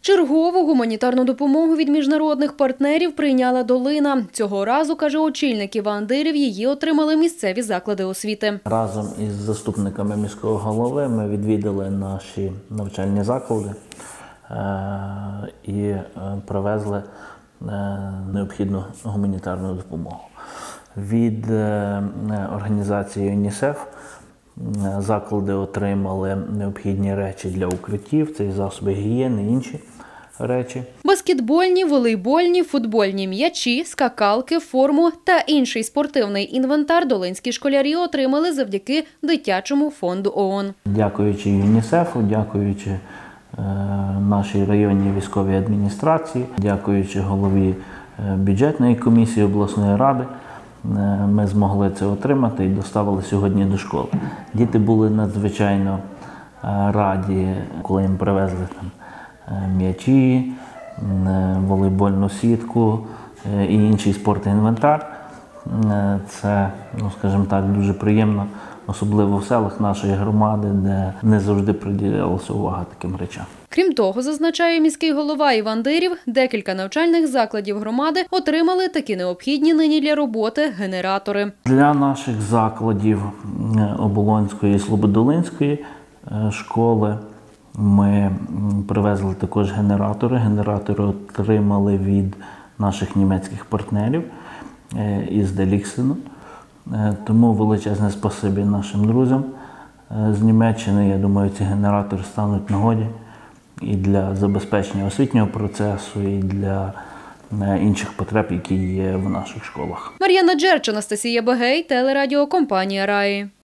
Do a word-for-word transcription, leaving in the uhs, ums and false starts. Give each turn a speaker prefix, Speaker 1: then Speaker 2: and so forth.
Speaker 1: Чергову гуманітарну допомогу від міжнародних партнерів прийняла Долина. Цього разу, каже очільник Іван Дирів, її отримали місцеві заклади освіти.
Speaker 2: Разом із заступниками міського голови ми відвідали наші навчальні заклади і привезли необхідну гуманітарну допомогу. Від організації ЮНІСЕФ заклади отримали необхідні речі для укриттів, це і засоби гігієни, і інші речі.
Speaker 1: Баскетбольні, волейбольні, футбольні м'ячі, скакалки, форму та інший спортивний інвентар долинські школярі отримали завдяки дитячому фонду ООН.
Speaker 2: Дякуючи ЮНІСЕФу, дякуючи е, нашій районній військовій адміністрації, дякуючи голові бюджетної комісії обласної ради, ми змогли це отримати і доставили сьогодні до школи. Діти були надзвичайно раді, коли їм привезли там м'ячі, волейбольну сітку і інший спортінвентар. Це, ну, скажімо так, дуже приємно, особливо в селах нашої громади, де не завжди приділялася увага таким речам.
Speaker 1: Крім того, зазначає міський голова Іван Дирів, декілька навчальних закладів громади отримали такі необхідні нині для роботи генератори.
Speaker 2: Для наших закладів Оболонської і Слободолинської школи ми привезли також генератори. Генератори отримали від наших німецьких партнерів із Деліксену. Тому величезне спасибі нашим друзям з Німеччини. Я думаю, ці генератори стануть в нагоді і для забезпечення освітнього процесу, і для інших потреб, які є в наших школах.
Speaker 1: Мар'яна Джерч, Анастасія Бегей, телерадіокомпанія «Раї».